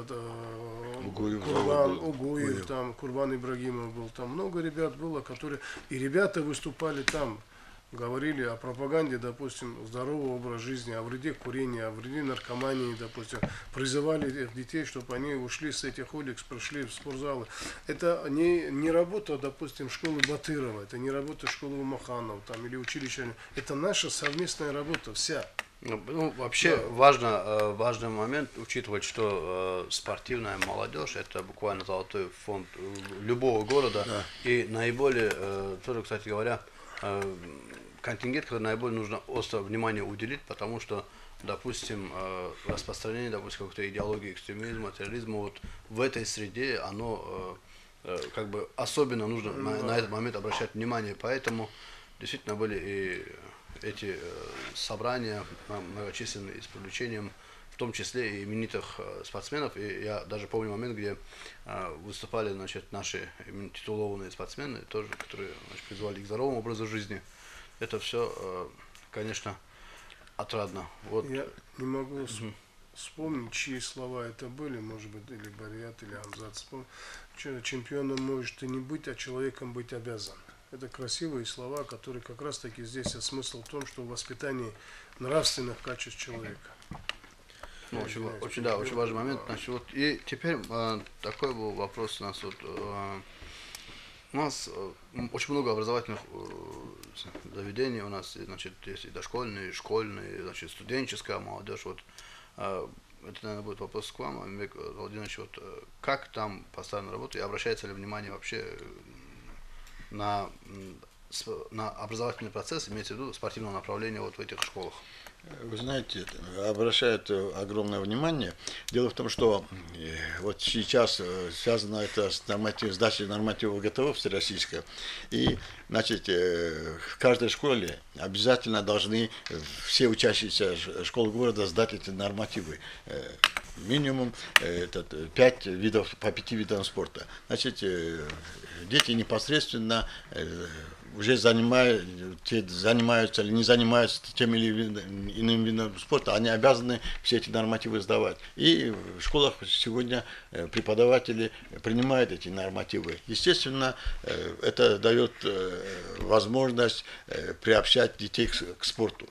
э, Угуев, Курбан, был. Угуев, Угуев. там Курбан Ибрагимов был, там много ребят было, которые, и ребята выступали там, говорили о пропаганде, допустим, здорового образа жизни, о вреде курения, о вреде наркомании, допустим, призывали этих детей, чтобы они ушли с этих улиц, пришли в спортзалы. Это не, не работа, допустим, школы Батырова, это не работа школы Маханова там, или училища, это наша совместная работа, вся. Ну, вообще да. важно, важный момент учитывать, что э, спортивная молодежь это буквально золотой фонд любого города, да. И наиболее, э, тоже, кстати говоря, э, контингент, который наиболее нужно остро внимание уделить, потому что, допустим, э, распространение, допустим, какой-то идеологии экстремизма, терроризма, вот в этой среде оно э, э, как бы особенно нужно да. на, на этот момент обращать внимание, поэтому действительно были и эти э, собрания многочисленные с привлечением, в том числе и именитых э, спортсменов. И я даже помню момент, где э, выступали, значит, наши титулованные спортсмены, тоже, которые, значит, призвали к здоровому образу жизни. Это все, э, конечно, отрадно. Вот. Я не могу Угу. вспомнить, чьи слова это были, может быть, или Бариат, или Амзат. Чемпионом может и не быть, а человеком быть обязан. Это красивые слова, которые как раз таки здесь смысл в том, что в воспитании нравственных качеств человека. Ну, очень, очень, да, очень важный момент. Значит, вот, и теперь э, такой был вопрос у нас. Вот, э, У нас э, м, очень много образовательных э, заведений. У нас, значит, есть и дошкольные, и школьные, значит, студенческая молодежь. Вот, э, это, наверное, будет вопрос к вам, Амбек Владимирович. Вот, э, как там поставлена работа и обращается ли внимание вообще э, на, м, с- на образовательный процесс, имеется в виду спортивного направления вот в этих школах? Вы знаете, обращают огромное внимание. Дело в том, что э, вот сейчас э, связано это с норматив, сдачей нормативов ГТО всероссийской. И, значит, э, в каждой школе обязательно должны э, все учащиеся ш- школ города сдать эти нормативы. Э, Минимум э, этот, э, пять видов, по пяти видам спорта. Значит, э, дети непосредственно э, уже занимают, те занимаются или не занимаются тем или иным видом спорта, они обязаны все эти нормативы сдавать. И в школах сегодня э, преподаватели принимают эти нормативы. Естественно, э, это дает э, возможность э, приобщать детей к, к спорту.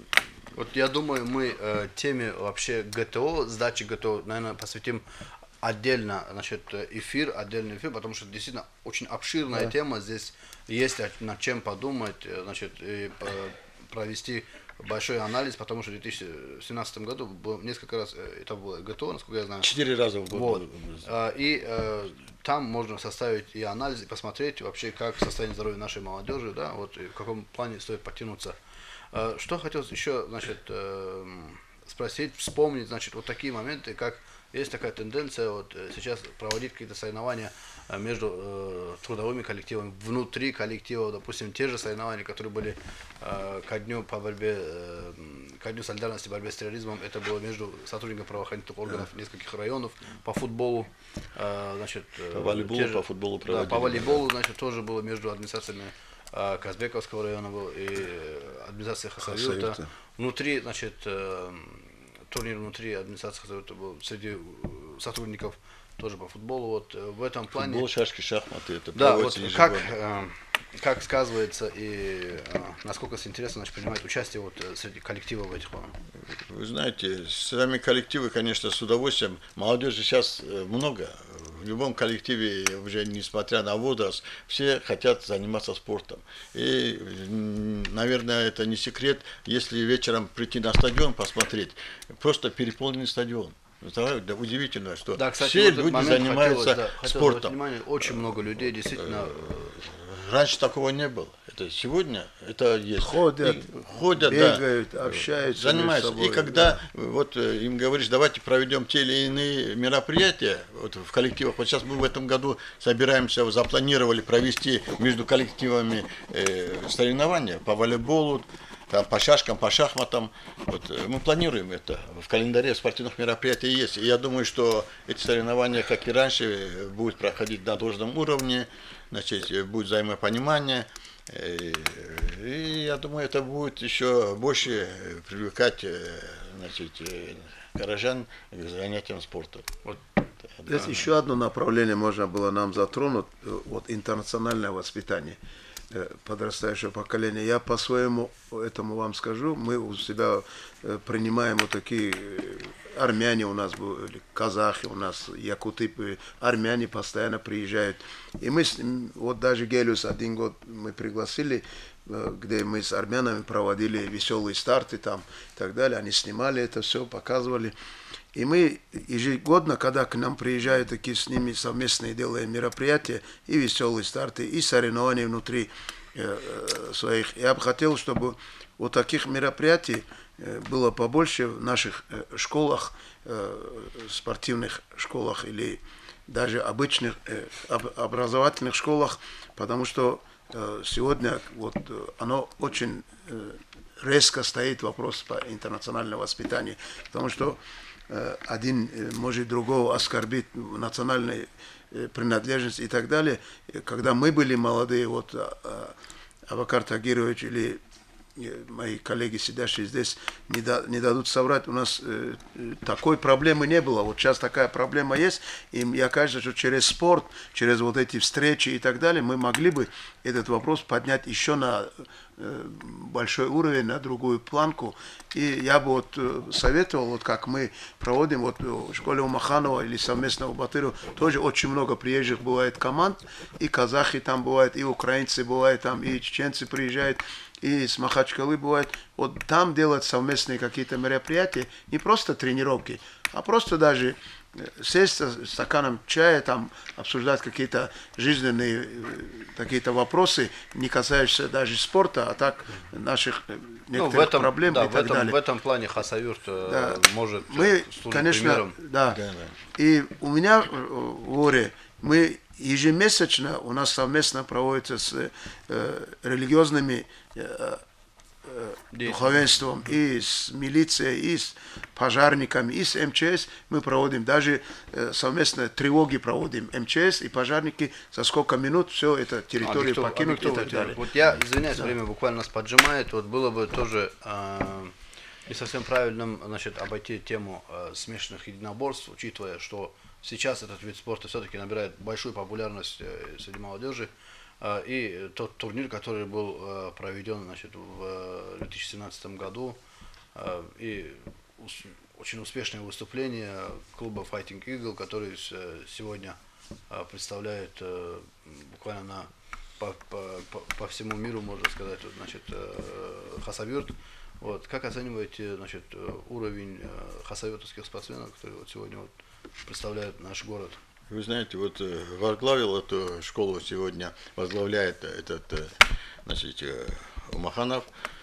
Вот я думаю, мы э, теме вообще ГТО, сдачи ГТО, наверное, посвятим отдельно, значит, эфир, отдельный эфир, потому что действительно очень обширная Да. тема, здесь есть о- над чем подумать, э, значит, и э, провести большой анализ, потому что в две тысячи семнадцатом году было несколько раз э, это было ГТО, насколько я знаю. Четыре раза в год. Вот. А, И э, там можно составить и анализ, и посмотреть вообще, как состояние здоровья нашей молодежи, да, вот и в каком плане стоит подтянуться. Э, Что хотелось еще, значит, э, спросить, вспомнить, значит, вот такие моменты, как есть такая тенденция вот э, сейчас проводить какие-то соревнования э, между э, трудовыми коллективами, внутри коллектива, допустим, те же соревнования, которые были э, ко дню по борьбе, э, ко дню солидарности, борьбе с терроризмом, это было между сотрудниками правоохранительных органов нескольких районов, по футболу, э, значит, э, По волейболу, те же- по футболу да, проводили, по да. волейболу, значит, тоже было между администрациями э, Казбековского района был и э, администрацией Хасавюрта. Хасавюрта. Внутри, значит, э, турнир внутри администрации Хасавюрта был среди э, сотрудников тоже по футболу. Вот э, в этом плане. Футбол, шашки, шахматы, это Да, вот проводится как, ежегодно. э, как сказывается и э, насколько интересно, значит, принимает участие вот э, среди коллектива в этих. Вы знаете, сами коллективы, конечно, с удовольствием. Молодежи сейчас э, много. В любом коллективе, уже несмотря на возраст, все хотят заниматься спортом. И, м, наверное, это не секрет, если вечером прийти на стадион посмотреть, просто переполненный стадион. Это да, удивительно, что Да, кстати, все вот этот люди момент занимаются хотелось, да, хотелось обратить спортом. внимание, очень много людей действительно. Раньше такого не было. Это сегодня это есть. Ходят, И ходят, бегают, да, общаются занимаются. между собой, И когда вот э, им говоришь, давайте проведем те или иные мероприятия вот, в коллективах. Вот сейчас мы в этом году собираемся, запланировали провести между коллективами э, соревнования по волейболу, там, по шашкам, по шахматам. Вот, э, мы планируем это. В календаре спортивных мероприятий есть. И я думаю, что эти соревнования, как и раньше, э, будут проходить на должном уровне, значит, э, будет взаимопонимание. Э, И я думаю, это будет еще больше э, привлекать э, значит, э, горожан к занятиям спортом. Вот. Здесь еще одно направление можно было нам затронуть, э, вот интернациональное воспитание э, подрастающего поколения. Я по своему этому вам скажу, мы у себя э, принимаем вот такие э, армяне у нас были, казахи у нас, якуты, э, армяне постоянно приезжают. И мы, с ним- вот даже Гелиус один год мы пригласили, э, где мы с армянами проводили веселые старты там и так далее. Они снимали это все, показывали. И мы ежегодно, когда к нам приезжают такие с ними совместные делаем мероприятия, и веселые старты, и соревнования внутри э, э, своих. Я бы хотел, чтобы вот таких мероприятий э, было побольше в наших э, школах, э, спортивных школах или даже обычных э, об- образовательных школах, потому что э, сегодня вот э, оно очень э, резко стоит вопрос по интернациональному воспитанию, потому что э, один э, может другого оскорбить в национальной э, принадлежности и так далее. И когда мы были молодые, вот а, а, Абакар Тагирович или э, мои коллеги, сидящие здесь, не, да- не дадут соврать, у нас э, э, такой проблемы не было. Вот сейчас такая проблема есть, и я кажется, что через спорт, через вот эти встречи и так далее, мы могли бы этот вопрос поднять еще на большой уровень, на другую планку. И я бы вот советовал, вот как мы проводим вот в школе у Маханова или совместно у Батырова, тоже очень много приезжих бывает команд, и казахи там бывают, и украинцы бывают там, и чеченцы приезжают, и с Махачкалы бывает. Вот там делать совместные какие-то мероприятия, не просто тренировки, а просто даже сесть с стаканом чая, там, обсуждать какие-то жизненные какие-то вопросы, не касающиеся даже спорта, а так наших некоторых ну, в этом, проблем да, и так в этом, далее. В этом плане Хасавюрт да. может мы, служить конечно, примером. Да. Да, да. И у меня в Оре мы ежемесячно, у нас совместно проводится с э, религиозными э, духовенством, и с милицией, и с пожарниками, и с эм че эс мы проводим, даже э, совместно тревоги проводим, эм че эс и пожарники, за сколько минут все это территорию а покинуть а и так далее. Вот я, извиняюсь, да. время буквально нас поджимает, вот было бы тоже э, не совсем правильным, значит, обойти тему э, смешанных единоборств, учитывая, что сейчас этот вид спорта все-таки набирает большую популярность э, среди молодежи. И тот турнир, который был проведен, значит, в две тысячи семнадцатом году, и очень успешное выступление клуба Fighting Eagle, который сегодня представляет буквально на, по, по, по всему миру, можно сказать, значит, Хасавюрт. Вот, как оцениваете, значит, уровень хасавюртовских спортсменов, которые вот сегодня вот представляют наш город? Вы знаете, вот возглавил эту школу сегодня, возглавляет этот, значит, Маханов,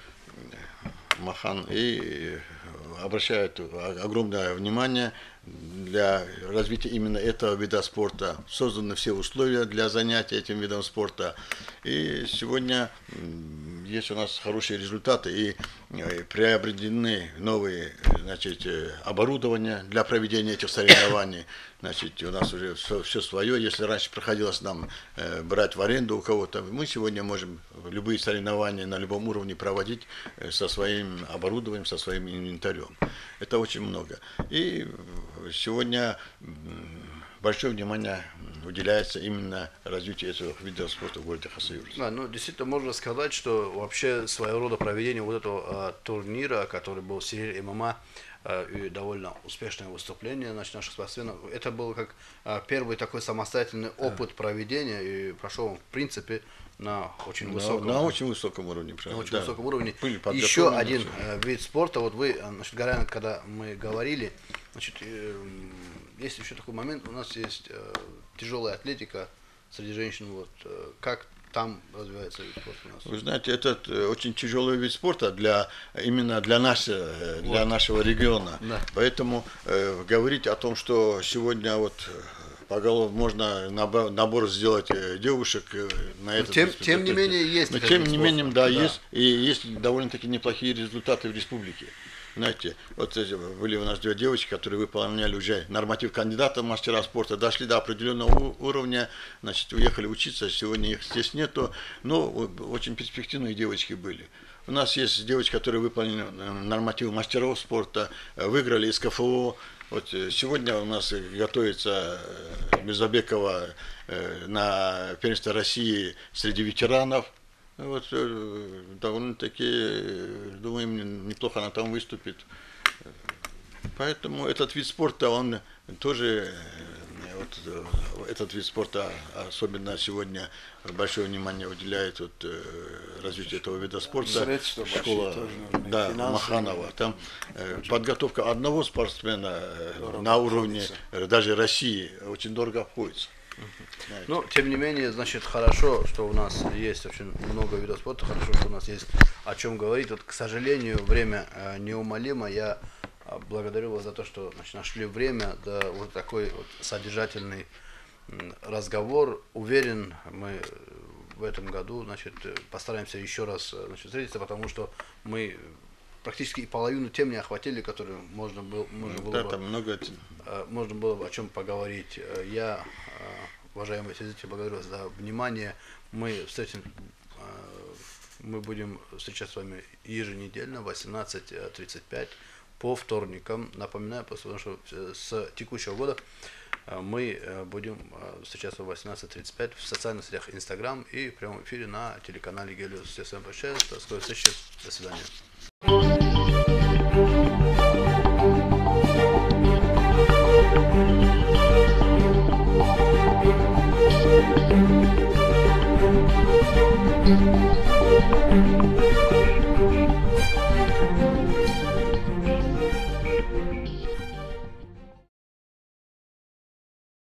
Махан, и обращает огромное внимание для развития именно этого вида спорта. Созданы все условия для занятия этим видом спорта. И сегодня есть у нас хорошие результаты и приобретены новые, значит, оборудование для проведения этих соревнований. Значит, у нас уже все, все свое. Если раньше приходилось нам э, брать в аренду у кого-то, мы сегодня можем любые соревнования на любом уровне проводить э, со своим оборудованием, со своим инвентарем. Это очень много. И сегодня большое внимание уделяется именно развитию этого вида спорта в городе Хасавюрт. Да, ну действительно можно сказать, что вообще своего рода проведение вот этого а, турнира, который был в серии эм эм а, а, и довольно успешное выступление, значит, наших спортсменов, это был как а, первый такой самостоятельный опыт да. проведения, и прошел он в принципе на очень высоком, на, на очень высоком уровне. На очень да. высоком уровне. Еще один все. вид спорта, вот вы, значит, Гарян, когда мы говорили, значит, есть еще такой момент, у нас есть э, тяжелая атлетика среди женщин, вот, э, как там развивается вид спорта у нас? Вы знаете, это очень тяжелый вид спорта для, именно для, нас, для вот. нашего региона, да. Поэтому э, говорить о том, что сегодня вот поголов можно набор, набор сделать девушек на этот тем, тем не менее есть. Но тем не менее, да, да, есть, и есть довольно-таки неплохие результаты в республике. Знаете, вот были у нас две девочки, которые выполняли уже норматив кандидата в мастера спорта, дошли до определенного уровня, значит, уехали учиться, сегодня их здесь нету, но очень перспективные девочки были. У нас есть девочки, которые выполнили норматив мастеров спорта, выиграли из ка эф о. Вот сегодня у нас готовится Мирзабекова на первенство России среди ветеранов. Вот, довольно-таки, думаем, неплохо она там выступит. Поэтому этот вид спорта, он тоже, вот, этот вид спорта особенно сегодня большое внимание уделяет вот, развитию этого вида спорта. Средства Школа тоже, да, Маханова. Там подготовка одного спортсмена на уровне даже России очень дорого обходится. Но, тем не менее, значит, хорошо, что у нас есть очень много видов спорта, хорошо, что у нас есть о чем говорить. Вот, к сожалению, время э, неумолимо. Я э, благодарю вас за то, что, значит, нашли время, да, вот такой вот содержательный э, разговор. Уверен, мы в этом году, значит, постараемся еще раз, значит, встретиться, потому что мы практически и половину тем не охватили, которые можно было, можно было, да, бы, там много... можно было бы о чем поговорить. Я, уважаемые свидетели, благодарю вас за внимание. Мы встретим, мы будем встречаться с вами еженедельно в восемнадцать тридцать пять по вторникам. Напоминаю, потому что с текущего года э, мы э, будем э, встречаться в восемнадцать тридцать пять в социальных сетях Инстаграм и в прямом эфире на телеканале Гелиос. Всем спасибо большое. До скорой встречи. До свидания. Thank you.